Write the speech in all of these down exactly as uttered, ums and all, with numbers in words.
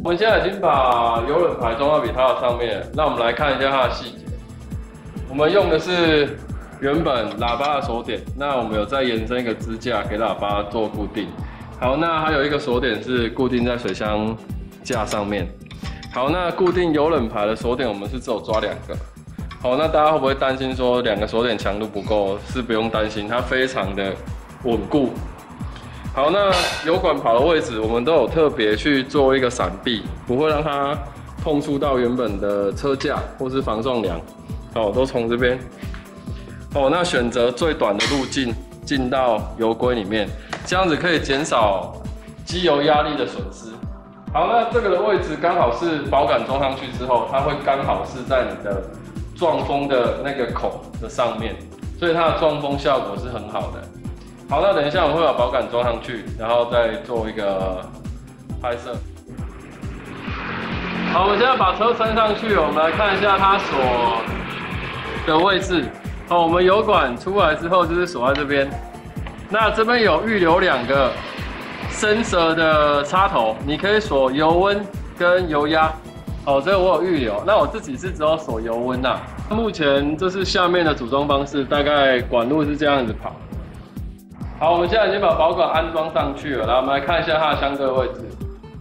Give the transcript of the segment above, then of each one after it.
我们现在已经把油冷排装到比它的上面了，那我们来看一下它的细节。我们用的是原本喇叭的锁点，那我们有再延伸一个支架给喇叭做固定。好，那还有一个锁点是固定在水箱架上面。好，那固定油冷排的锁点我们是只有抓两个。好，那大家会不会担心说两个锁点强度不够？是不用担心，它非常的稳固。好，那油管跑的位置我们都有特别去做一个闪避，不会让它碰触到原本的车架或是防撞梁。哦，都从这边。哦，那选择最短的路径进到油柜里面，这样子可以减少机油压力的损失。好，那这个的位置刚好是保杆装上去之后，它会刚好是在你的撞风的那个口的上面，所以它的撞风效果是很好的。好，那等一下我们会把保杆装上去，然后再做一个拍摄。好，我们现在把车升上去，我们来看一下它锁的位置。好，我们油管出来之后就是锁在这边。那这边有预留两个sensor的插头，你可以锁油温跟油压。哦，这个我有预留。那我自己是只有锁油温呐。目前这是下面的组装方式，大概管路是这样子跑。好，我们现在已经把保管安装上去了，来，我们来看一下它的相对位置。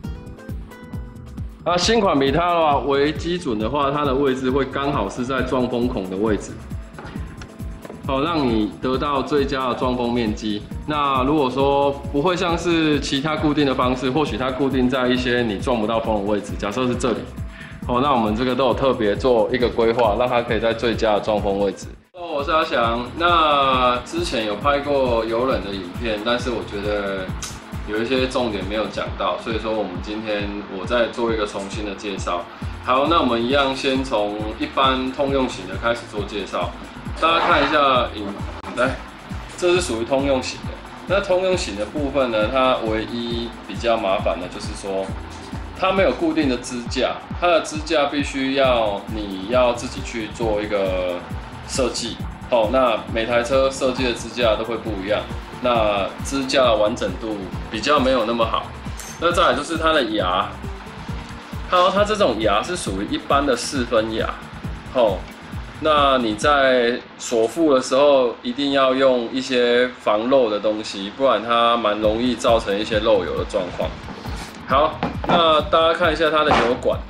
那新款比它的话为基准的话，它的位置会刚好是在撞风孔的位置，好，让你得到最佳的撞风面积。那如果说不会像是其他固定的方式，或许它固定在一些你撞不到风的位置，假设是这里，好，那我们这个都有特别做一个规划，让它可以在最佳的撞风位置。我是阿翔，那之前有拍过油冷的影片，但是我觉得有一些重点没有讲到，所以说我们今天我再做一个重新的介绍。好，那我们一样先从一般通用型的开始做介绍，大家看一下影，来，这是属于通用型的。那通用型的部分呢，它唯一比较麻烦的就是说，它没有固定的支架，它的支架必须要你要自己去做一个设计。哦，那每台车设计的支架都会不一样，那支架的完整度比较没有那么好。那再来就是它的牙，好，它这种牙是属于一般的四分牙。哦，那你在锁附的时候一定要用一些防漏的东西，不然它蛮容易造成一些漏油的状况。好，那大家看一下它的油管，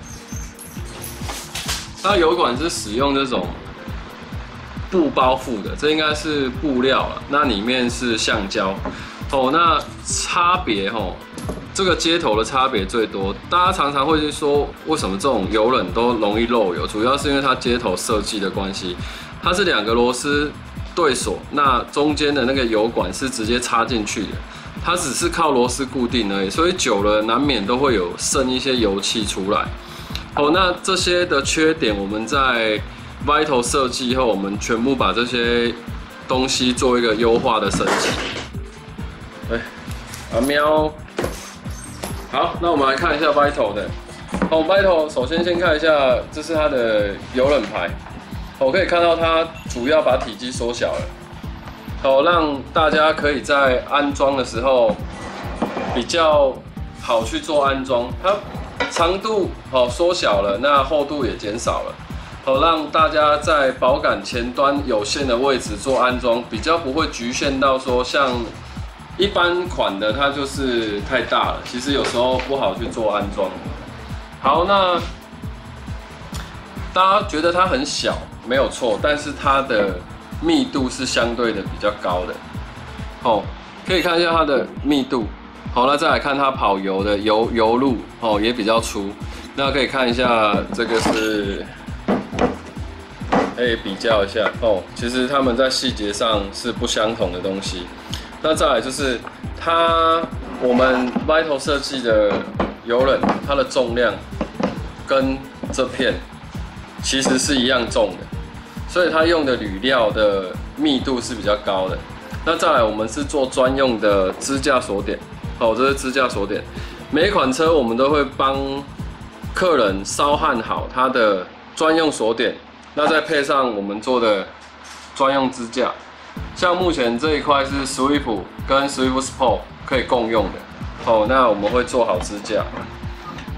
它的油管是使用这种布包覆的，这应该是布料了，那里面是橡胶。哦，那差别哦，这个接头的差别最多。大家常常会去说，为什么这种油冷都容易漏油？主要是因为它接头设计的关系，它是两个螺丝对锁，那中间的那个油管是直接插进去的，它只是靠螺丝固定而已，所以久了难免都会有渗一些油气出来。哦，那这些的缺点我们在Vital 设计后，我们全部把这些东西做一个优化的升级。哎，啊喵！好，那我们来看一下 Vital 的。哦 ，Vital 首先先看一下，这是它的油冷排。我可以看到它主要把体积缩小了，好让大家可以在安装的时候比较好去做安装。它长度好缩小了，那厚度也减少了。好，让大家在保杆前端有限的位置做安装，比较不会局限到说像一般款的它就是太大了，其实有时候不好去做安装。好，那大家觉得它很小没有错，但是它的密度是相对的比较高的。哦，可以看一下它的密度。好，那再来看它跑油的油油路哦也比较粗，那可以看一下这个是。可以比较一下哦，其实他们在细节上是不相同的东西。那再来就是它我们 Vital 设计的油冷，它的重量跟这片其实是一样重的，所以它用的铝料的密度是比较高的。那再来我们是做专用的支架锁点，哦，这是支架锁点。每一款车我们都会帮客人烧焊好它的专用锁点。那再配上我们做的专用支架，像目前这一块是 Swift 跟 Swift Sport 可以共用的。哦，那我们会做好支架。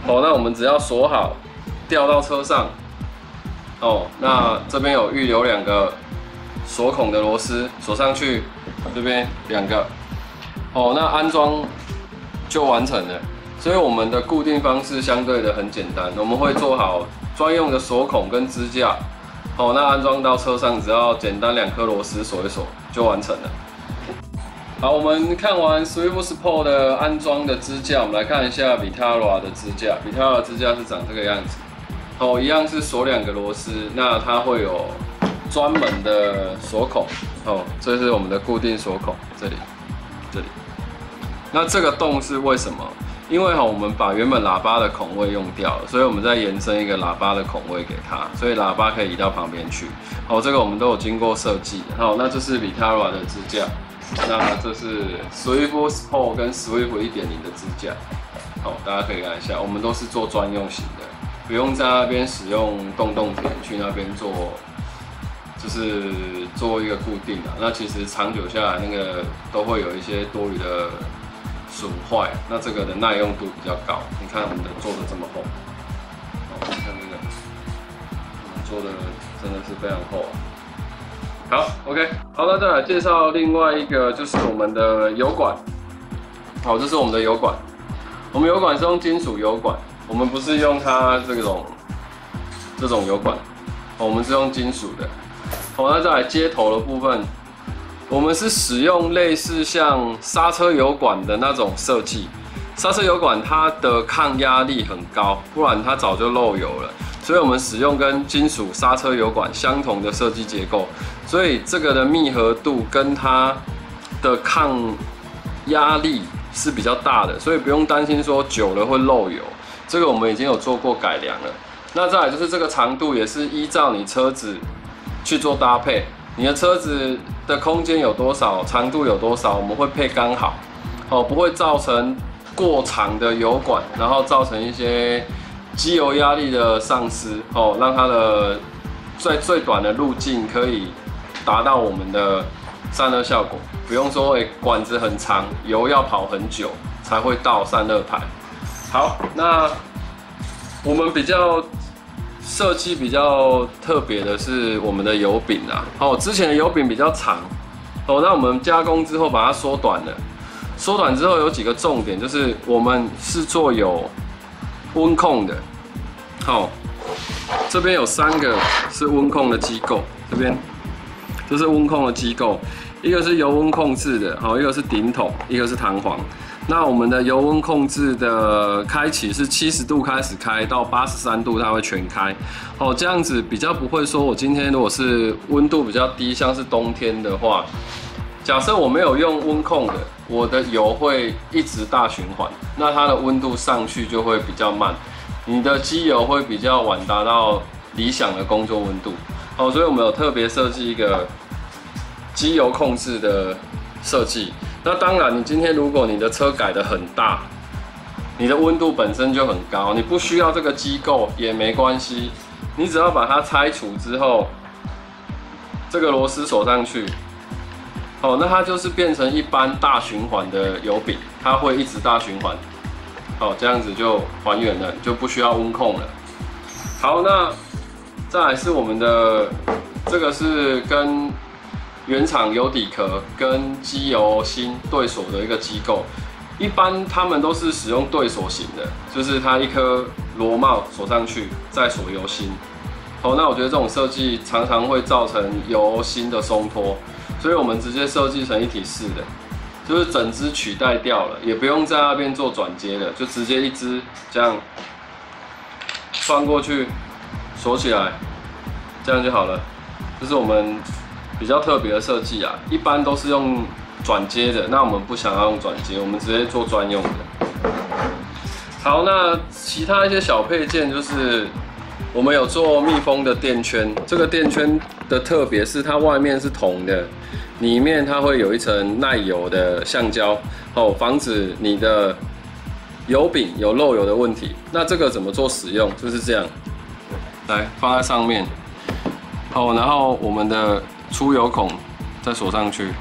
哦，那我们只要锁好，吊到车上。哦，那这边有预留两个锁孔的螺丝，锁上去，这边两个。哦，那安装就完成了。所以我们的固定方式相对的很简单，我们会做好专用的锁孔跟支架。好，那安装到车上，只要简单两颗螺丝锁一锁就完成了。好，我们看完 Swift Sport 的安装的支架，我们来看一下 Vitara 的支架。Vitara 的支架是长这个样子。哦，一样是锁两个螺丝，那它会有专门的锁孔。哦，这是我们的固定锁孔，这里，这里。那这个洞是为什么？因为哈，我们把原本喇叭的孔位用掉了，所以我们再延伸一个喇叭的孔位给它，所以喇叭可以移到旁边去。好，这个我们都有经过设计的。好，那这是 Vitara 的支架，那这是 Swift Sport 跟 Swift 一点零 的支架。好，大家可以看一下，我们都是做专用型的，不用在那边使用洞洞点去那边做，就是做一个固定的。那其实长久下来，那个都会有一些多余的损坏，那这个的耐用度比较高。你看我们的做的这么厚，哦，你看这个，我们做的真的是非常厚啊。好 ，OK， 好，那再来介绍另外一个，就是我们的油管。好，这是我们的油管，我们油管是用金属油管，我们不是用它这种这种油管，我们是用金属的。好，那再来接头的部分。我们是使用类似像刹车油管的那种设计，刹车油管它的抗压力很高，不然它早就漏油了。所以我们使用跟金属刹车油管相同的设计结构，所以这个的密合度跟它的抗压力是比较大的，所以不用担心说久了会漏油。这个我们已经有做过改良了。那再来就是这个长度也是依照你车子去做搭配。你的车子的空间有多少，长度有多少，我们会配刚好，哦，不会造成过长的油管，然后造成一些机油压力的丧失，哦，让它的最最短的路径可以达到我们的散热效果，不用说，哎，管子很长，油要跑很久才会到散热排。好，那我们比较设计比较特别的是我们的油柄啊，哦，之前的油柄比较长，哦，那我们加工之后把它缩短了，缩短之后有几个重点，就是我们是做有温控的，好，这边有三个是温控的机构，这边这是温控的机构，一个是油温控制的，好，一个是顶筒，一个是弹簧。那我们的油温控制的开启是七十度开始开到八十三度，它会全开。哦，这样子比较不会说，我今天如果是温度比较低，像是冬天的话，假设我没有用温控的，我的油会一直大循环，那它的温度上去就会比较慢，你的机油会比较晚达到理想的工作温度。好，所以我们有特别设计一个机油控制的设计。那当然，你今天如果你的车改得很大，你的温度本身就很高，你不需要这个机构也没关系，你只要把它拆除之后，这个螺丝锁上去，哦，那它就是变成一般大循环的油柄，它会一直大循环，好，这样子就还原了，就不需要温控了。好，那再来是我们的这个是跟原厂油底壳跟机油芯对锁的一个机构，一般他们都是使用对锁型的，就是它一颗螺帽锁上去，再锁油芯。好，那我觉得这种设计常常会造成油芯的松脱，所以我们直接设计成一体式的，就是整支取代掉了，也不用在那边做转接了，就直接一支这样放过去，锁起来，这样就好了。这是我们比较特别的设计啊，一般都是用转接的，那我们不想要用转接，我们直接做专用的。好，那其他一些小配件就是我们有做密封的垫圈，这个垫圈的特别是它外面是铜的，里面它会有一层耐油的橡胶，哦，防止你的油柄有漏油的问题。那这个怎么做使用？就是这样，来放在上面，好，然后我们的出油孔再锁上去，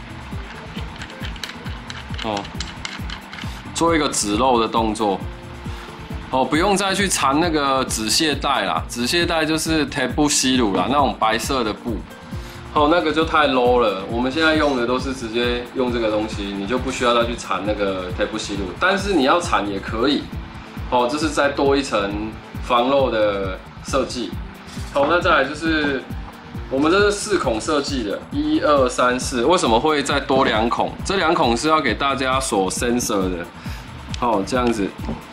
哦，做一个止漏的动作。 哦，不用再去缠那个止泻带啦，止泻带就是贴布吸乳啦，那种白色的布。哦，那个就太 low 了。我们现在用的都是直接用这个东西，你就不需要再去缠那个贴布吸乳，但是你要缠也可以。哦，这是再多一层防漏的设计。好，那再来就是我们这是四孔设计的，一二三四。为什么会再多两孔？这两孔是要给大家锁 sensor 的。哦，这样子。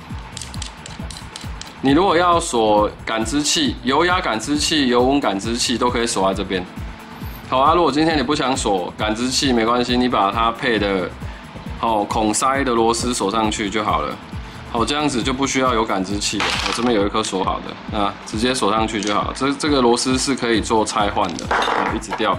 你如果要锁感知器、油压感知器、油温感知器，都可以锁在这边。好啊，如果今天你不想锁感知器，没关系，你把它配的哦孔塞的螺丝锁上去就好了。好，这样子就不需要有感知器了。我这边有一颗锁好的，啊，直接锁上去就好。这这个螺丝是可以做拆换的，哦，一直掉。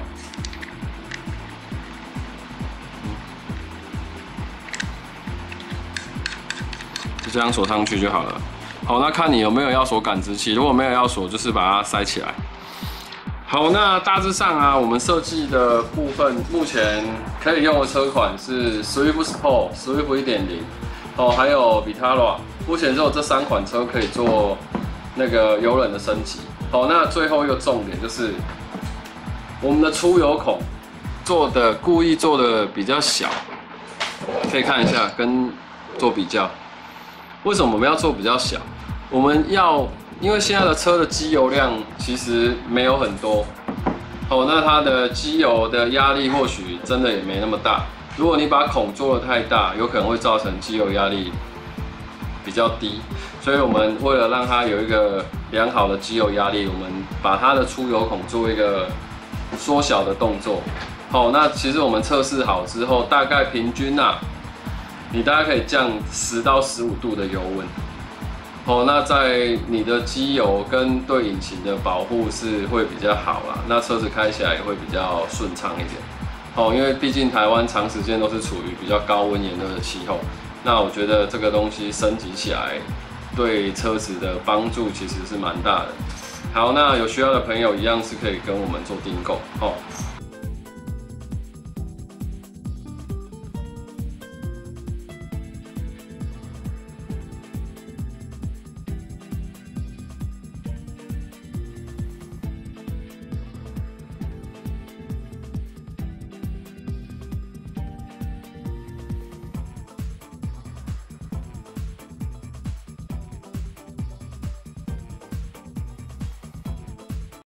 就这样锁上去就好了。好，那看你有没有要锁感知器，如果没有要锁，就是把它塞起来。好，那大致上啊，我们设计的部分目前可以用的车款是 Swift Sport、Swift 一点零，哦，还有 Vitara， 目前只有这三款车可以做那个油冷的升级。好，那最后一个重点就是我们的出油孔做的故意做的比较小，可以看一下跟做比较。为什么我们要做比较小？我们要因为现在的车的机油量其实没有很多，哦，那它的机油的压力或许真的也没那么大。如果你把孔做得太大，有可能会造成机油压力比较低。所以我们为了让它有一个良好的机油压力，我们把它的出油孔做一个缩小的动作。好，那其实我们测试好之后，大概平均啊，你大概可以降十到十五度的油温。哦，那在你的机油跟对引擎的保护是会比较好啦，那车子开起来也会比较顺畅一点。哦，因为毕竟台湾长时间都是处于比较高温炎热的气候，那我觉得这个东西升级起来对车子的帮助其实是蛮大的。好，那有需要的朋友一样是可以跟我们做订购哦。